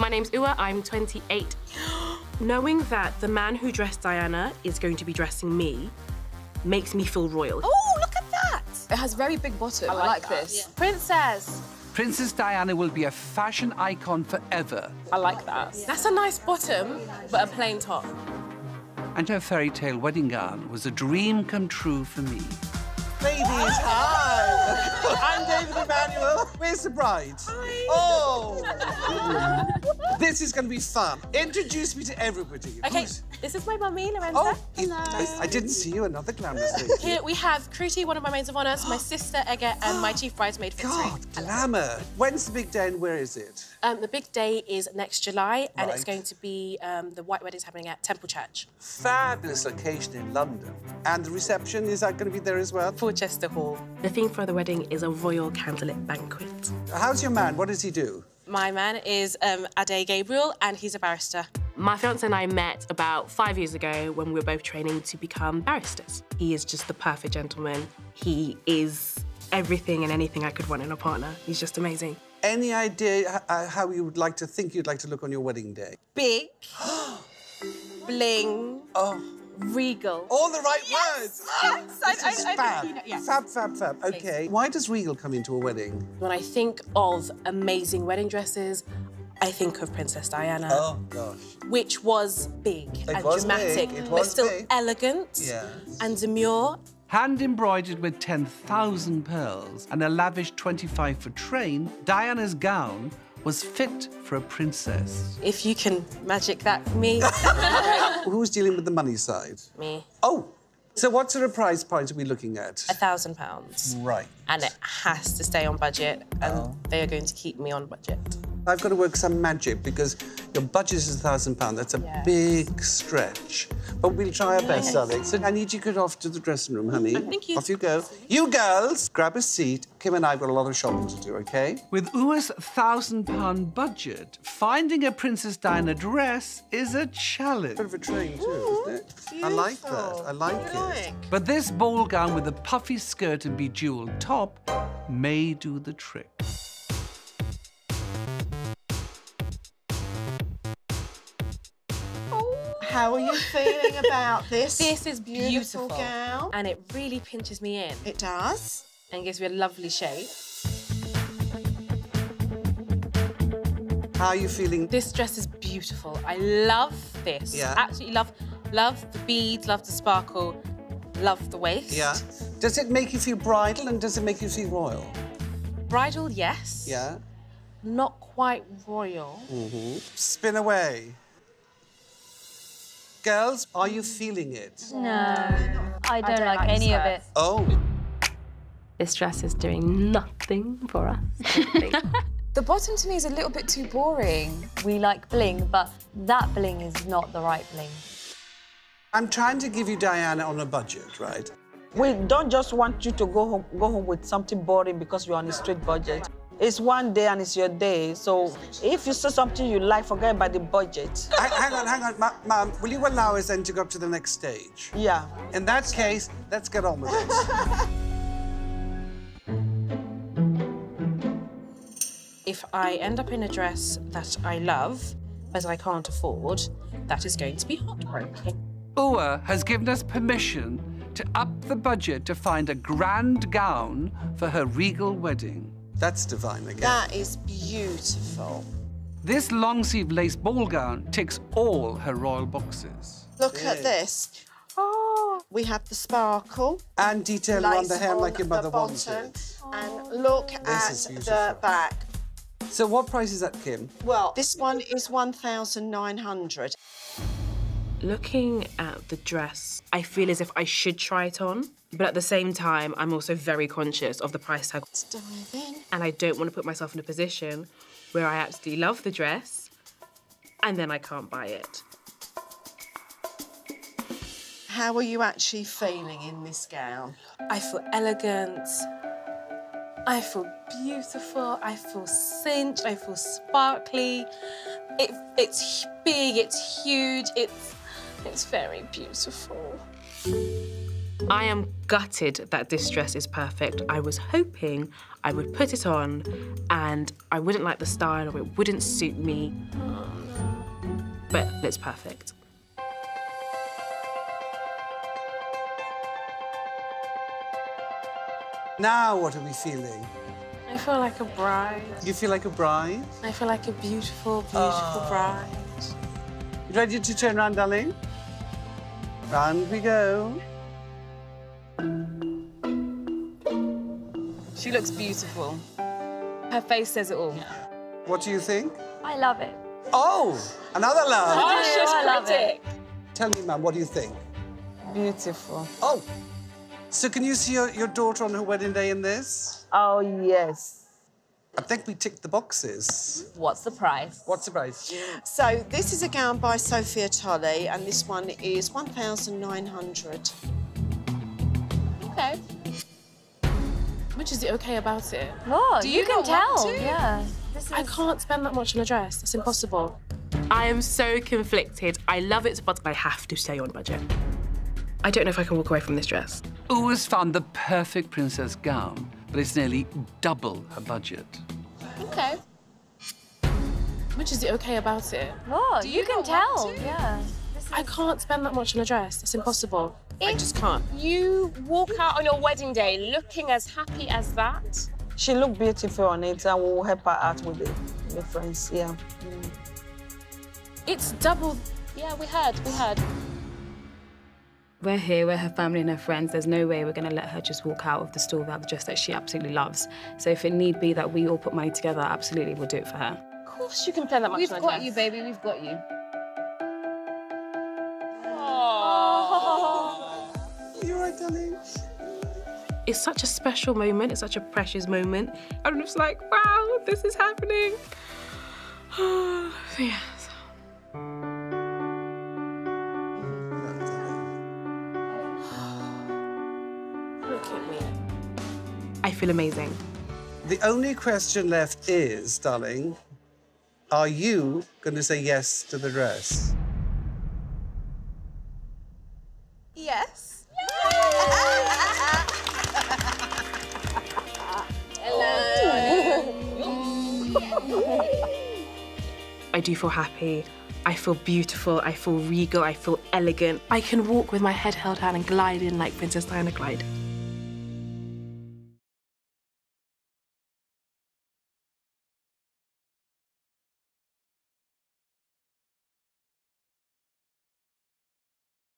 My name's Ua, I'm 28. Knowing that the man who dressed Diana is going to be dressing me makes me feel royal. Oh, look at that! It has very big bottom. I like this. Yeah. Princess. Princess Diana will be a fashion icon forever. I like that. That's a nice bottom, but a plain top. And her fairy tale wedding gown was a dream come true for me. Ladies, hi! I'm David Emmanuel. Where's the bride? Hi. Oh! This is going to be fun. Introduce me to everybody. Okay, this is my mummy, Lorenza. Oh, hello. I didn't see you. Another glamorous lady. Here we have Kruti, one of my maids of honours, my sister Ege, and my chief bridesmaid, Fitzroy. God, glamour. When's the big day and where is it? The big day is next July, and it's Right. going to be the white wedding's happening at Temple Church. Fabulous location in London. And the reception, is that going to be there as well? Chester Hall. The theme for the wedding is a royal candlelit banquet. How's your man? What does he do? My man is Ade Gabriel, and he's a barrister. My fiance and I met about 5 years ago when we were both training to become barristers. He is just the perfect gentleman. He is everything and anything I could want in a partner. He's just amazing. Any idea how you would like to think you'd like to look on your wedding day? Big, bling, regal. All the right words! Yes! This is fab. Fab, fab, fab. OK. Why does regal come into a wedding? When I think of amazing wedding dresses, I think of Princess Diana. Oh, gosh. Which was big and dramatic, but still elegant and demure. Hand-embroidered with 10,000 pearls and a lavish 25-foot train, Diana's gown was fit for a princess. If you can magic that for me. Who's dealing with the money side? Me. Oh, so what sort of price point are we looking at? £1,000. Right. And it has to stay on budget, and they are going to keep me on budget. I've got to work some magic because your budget is £1,000. That's a big stretch. But we'll try our best, darling. So I need you to get off to the dressing room, honey. Thank you. Off you go. You girls, grab a seat. Kim and I have got a lot of shopping to do, OK? With Ua's £1,000 budget, finding a Princess Diana dress is a challenge. Bit of a train, too, isn't it? Beautiful. I like that. I like it. But this ball gown with a puffy skirt and bejewelled top may do the trick. How are you feeling about this? This is beautiful gown. And it really pinches me in. It does. And gives me a lovely shape. How are you feeling? This dress is beautiful. I love this. Yeah. Absolutely love the beads, love the sparkle, love the waist. Yeah. Does it make you feel bridal and does it make you feel royal? Bridal, yes. Yeah. Not quite royal. Spin away. Girls, are you feeling it? No, I don't like any of it. Oh. This dress is doing nothing for us. The bottom to me is a little bit too boring. We like bling, but that bling is not the right bling. I'm trying to give you Diana on a budget, right? We don't just want you to go home with something boring because you're on a strict budget. It's one day and it's your day, so if you see something you like, forget about the budget. Hang on. Ma'am, will you allow us then to go up to the next stage? Yeah. In that case, let's get on with it. If I end up in a dress that I love, but I can't afford, that is going to be heartbreaking. Ua has given us permission to up the budget to find a grand gown for her regal wedding. That's divine again. That is beautiful. This long-sleeve lace ball gown ticks all her royal boxes. Look at this. Oh, we have the sparkle. And detail around the hem like your mother wants bottom. it. And look at the back. So what price is that, Kim? Well, this one is 1,900. Looking at the dress, I feel as if I should try it on, but at the same time, I'm also very conscious of the price tag. Let's dive in. And I don't want to put myself in a position where I absolutely love the dress and then I can't buy it. How are you actually feeling in this gown? I feel elegant, I feel beautiful, I feel cinched, I feel sparkly. It's big, it's huge, it's very beautiful. I am gutted that this dress is perfect. I was hoping I would put it on and I wouldn't like the style or it wouldn't suit me. But it's perfect. Now what are we feeling? I feel like a bride. You feel like a bride? I feel like a beautiful, beautiful bride. You ready to turn around, darling? Round we go. She looks beautiful. Her face says it all. What do you think? I love it. Oh, another love. Oh, she's I love it. Tell me, ma'am, what do you think? Beautiful. Oh, so can you see your daughter on her wedding day in this? Oh, yes. I think we ticked the boxes. What's the price? What's the price? So this is a gown by Sophia Tolley, and this one is 1,900. Okay. Which is it okay about it? Oh, Do you you can not want tell. to? Yeah. This is... I can't spend that much on a dress. It's impossible. I am so conflicted. I love it, but I have to stay on budget. I don't know if I can walk away from this dress. Uwa's found the perfect princess gown, but it's nearly double her budget. Okay. Which is it okay about it? Oh, Do you you can not tell. want to? Yeah. This is... I can't spend that much on a dress. It's impossible. I just can't. You walk out on your wedding day looking as happy as that. She looked beautiful on it, and we'll help her out with the difference. Yeah. It's double. Yeah, we heard. We're here, we're her family and her friends. There's no way we're going to let her just walk out of the store without the dress that she absolutely loves. So if it need be that we all put money together, absolutely, we'll do it for her. Of course you can spend that much We've on a got dress. you, baby. We've got you. You all right, darling? It's such a special moment. It's such a precious moment. I'm just like, wow, this is happening. Yes. Look at me. I feel amazing. The only question left is, darling, are you going to say yes to the dress? Yes. I do feel happy. I feel beautiful. I feel regal. I feel elegant. I can walk with my head held down and glide in like Princess Diana glided.